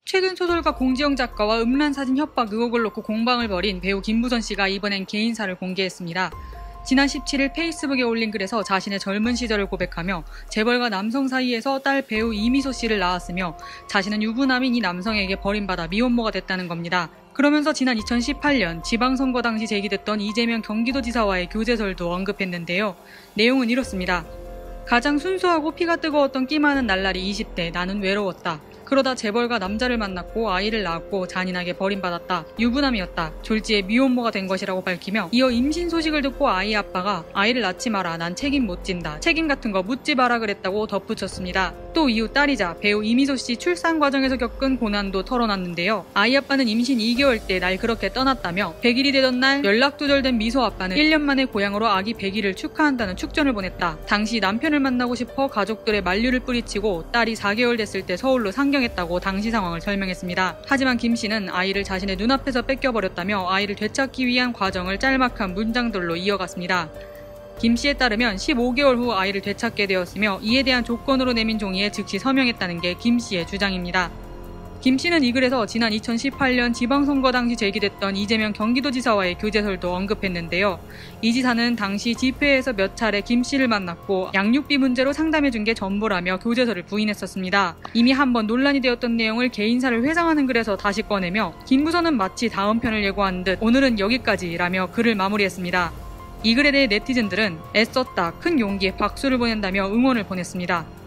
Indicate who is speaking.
Speaker 1: 최근 소설가 공지영 작가와 음란사진 협박 의혹을 놓고 공방을 벌인 배우 김부선 씨가 이번엔 개인사를 공개했습니다. 지난 17일 페이스북에 올린 글에서 자신의 젊은 시절을 고백하며 재벌과 남성 사이에서 딸 배우 이미소 씨를 낳았으며 자신은 유부남인 이 남성에게 버림받아 미혼모가 됐다는 겁니다. 그러면서 지난 2018년 지방선거 당시 제기됐던 이재명 경기도지사와의 교제설도 언급했는데요. 내용은 이렇습니다. 가장 순수하고 피가 뜨거웠던 끼 많은 날라리 20대 나는 외로웠다. 그러다 재벌가 남자를 만났고 아이를 낳았고 잔인하게 버림받았다. 유부남이었다. 졸지에 미혼모가 된 것이라고 밝히며 이어 임신 소식을 듣고 아이 아빠가 아이를 낳지 마라. 난 책임 못 진다. 책임 같은 거 묻지 마라 그랬다고 덧붙였습니다. 또 이후 딸이자 배우 이미소 씨 출산 과정에서 겪은 고난도 털어놨는데요. 아이 아빠는 임신 2개월 때 날 그렇게 떠났다며 100일이 되던 날 연락 두절된 미소 아빠는 1년 만에 고향으로 아기 100일을 축하한다는 축전을 보냈다. 당시 남편을 만나고 싶어 가족들의 만류를 뿌리치고 딸이 4개월 됐을 때 서울로 상경했다고 당시 상황을 설명했습니다. 하지만 김 씨는 아이를 자신의 눈앞에서 뺏겨버렸다며 아이를 되찾기 위한 과정을 짤막한 문장들로 이어갔습니다. 김 씨에 따르면 15개월 후 아이를 되찾게 되었으며 이에 대한 조건으로 내민 종이에 즉시 서명했다는 게 김 씨의 주장입니다. 김 씨는 이 글에서 지난 2018년 지방선거 당시 제기됐던 이재명 경기도지사와의 교제설도 언급했는데요. 이 지사는 당시 집회에서 몇 차례 김 씨를 만났고 양육비 문제로 상담해준 게 전부라며 교제설을 부인했었습니다. 이미 한번 논란이 되었던 내용을 개인사를 회상하는 글에서 다시 꺼내며 김부선은 마치 다음 편을 예고한 듯 오늘은 여기까지라며 글을 마무리했습니다. 이 글에 대해 네티즌들은 애썼다, 큰 용기에 박수를 보낸다며 응원을 보냈습니다.